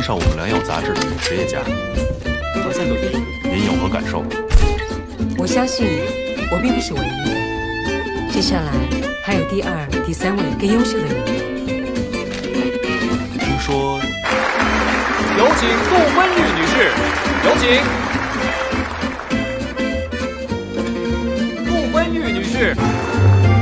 上我们良药杂志的女实业家， 好像有点。 您有何感受？ 我相信我并不是唯一的，接下来还有第二、第三位更优秀的人。 听说有请杜温玉女士，有请。杜温玉女士。